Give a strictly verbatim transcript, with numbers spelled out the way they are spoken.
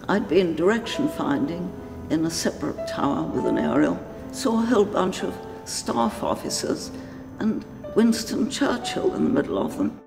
I'd been direction finding in a separate tower with an aerial, saw a whole bunch of staff officers and Winston Churchill in the middle of them.